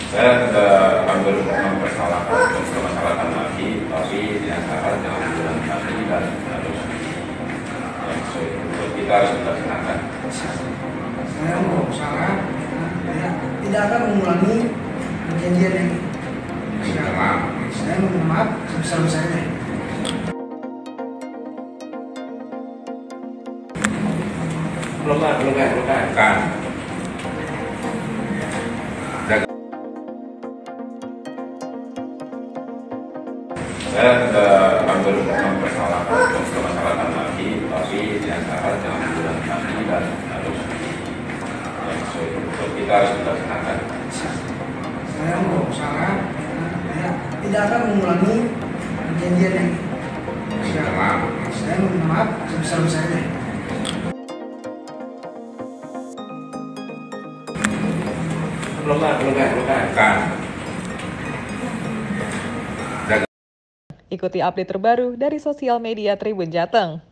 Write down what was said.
Saya ambil mempermasalahkan lagi, tapi dinyatakan jangan diulangi lagi dan harus kita harus dilaksanakan. Saya mau usaha tidak akan mengulangi kejadian ini. Saya meminta maaf sebesar-besarnya. Belum kan. Saya ambil mempermasalahkan lagi, tapi dinyatakan jangan diulangi lagi dan harus kita harus dilaksanakan. Saya mau usaha tidak akan mengulangi kejadian ini. Saya meminta maaf sebesar-besarnya. Belum kan. Ikuti update terbaru dari sosial media Tribun Jateng.